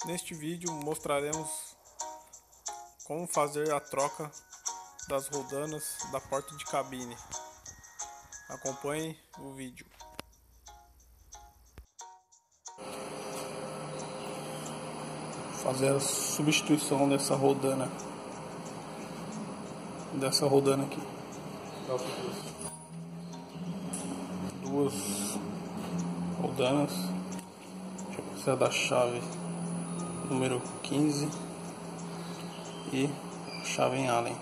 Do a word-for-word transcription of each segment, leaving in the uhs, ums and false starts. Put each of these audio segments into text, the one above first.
Neste vídeo mostraremos como fazer a troca das rodanas da porta de cabine. Acompanhe o vídeo. Fazer a substituição dessa rodana, dessa rodana aqui. Duas rodanas. Deixa eu precisar da chave número quinze e chave em Allen.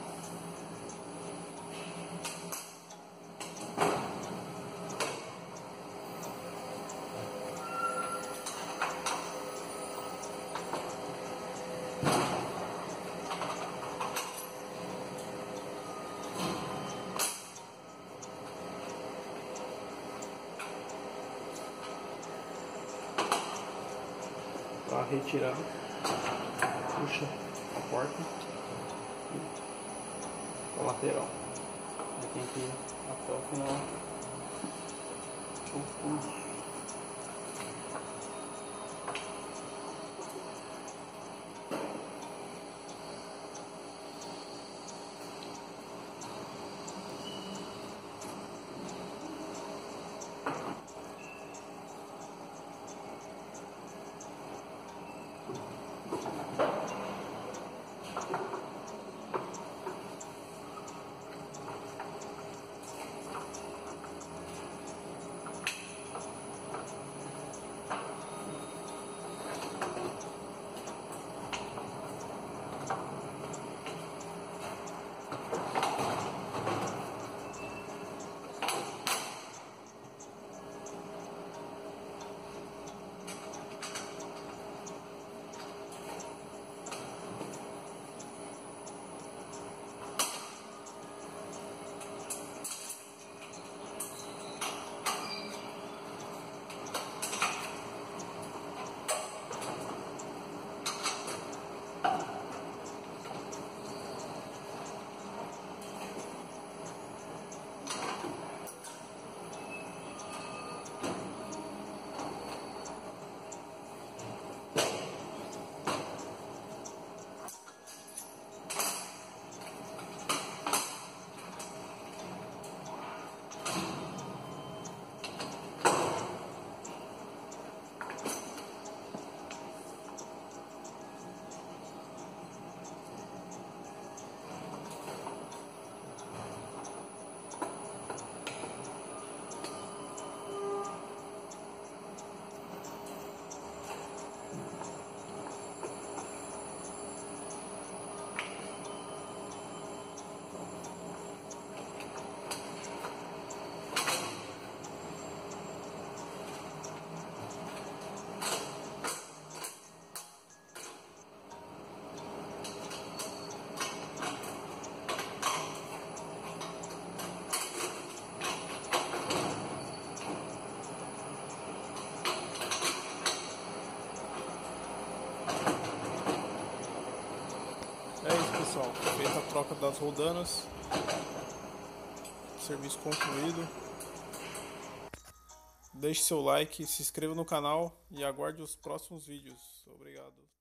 Para retirar, puxa a porta e a lateral. Aí tem que ir até o final. Puxa. É isso, pessoal, feita a troca das rodanas, serviço concluído. Deixe seu like, se inscreva no canal e aguarde os próximos vídeos. Obrigado.